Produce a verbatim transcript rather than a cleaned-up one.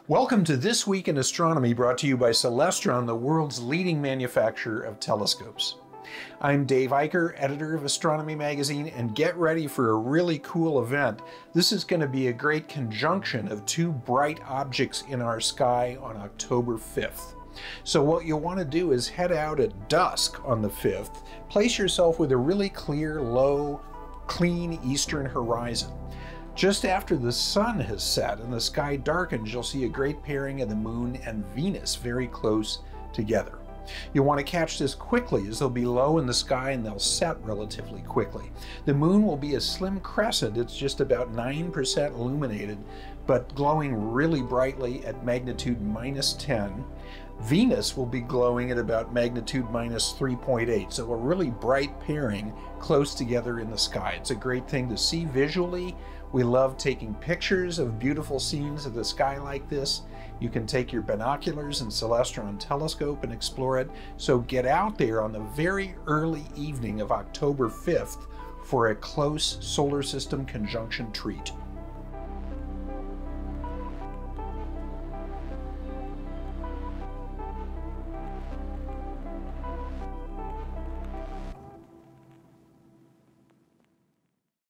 Welcome to This Week in Astronomy, brought to you by Celestron, the world's leading manufacturer of telescopes. I'm Dave Eicher, editor of Astronomy magazine, and get ready for a really cool event. This is going to be a great conjunction of two bright objects in our sky on October fifth. So what you'll want to do is head out at dusk on the fifth, place yourself with a really clear, low, clean eastern horizon. Just after the sun has set and the sky darkens, you'll see a great pairing of the Moon and Venus very close together. You'll want to catch this quickly as they'll be low in the sky and they'll set relatively quickly. The Moon will be a slim crescent. It's just about nine percent illuminated, but glowing really brightly at magnitude minus ten. Venus will be glowing at about magnitude minus three point eight, so a really bright pairing close together in the sky. It's a great thing to see visually. We love taking pictures of beautiful scenes of the sky like this. You can take your binoculars and Celestron telescope and explore it. So get out there on the very early evening of October fifth for a close solar system conjunction treat.